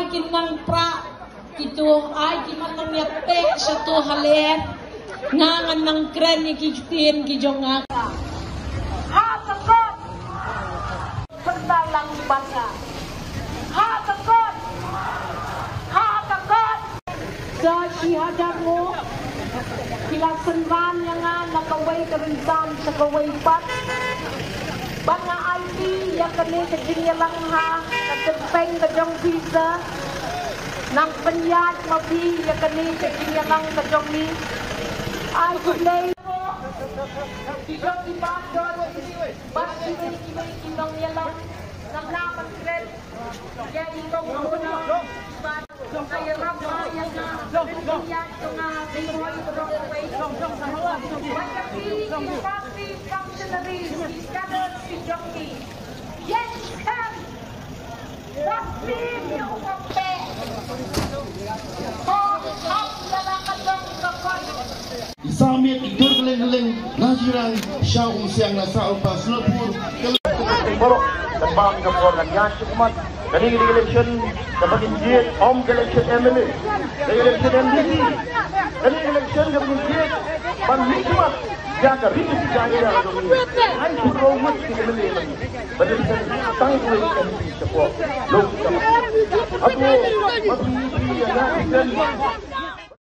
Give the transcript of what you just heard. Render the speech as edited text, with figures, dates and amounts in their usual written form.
kinang pra kito ay kinang yatte sa to haler ngangan ng kren ni kitin kijong aka ha takot pantalang basa ha takot sa sihadar mo kilasanban nga nakaway karinsan sa kaway pat banga ID ya kani kadinya lang ha katempeng kajong visa nang penyat mabi ya kani kadinya lang kajong ni ay kulay mo kijong ibadon basi ni kinong ya lang nang lapan kred ya itong una kaya rama ya na penyat nga bimoy Broadway Papi functionaries gathered to jockey. Yes, come! Papi yung kape! Hop na nakatong kapal! Isamit idurling-ling najirang siya siang nasa upas lepur Borok dan bang kapor dan nyasuk umat dan ini election dapat injil om election MLA election MDC dan ini election dapat injil ban hikmat jaga rindu jaga dah dulu hai suruh umat di MLA lagi berdasarkan tanggung MDC support log aku masih yang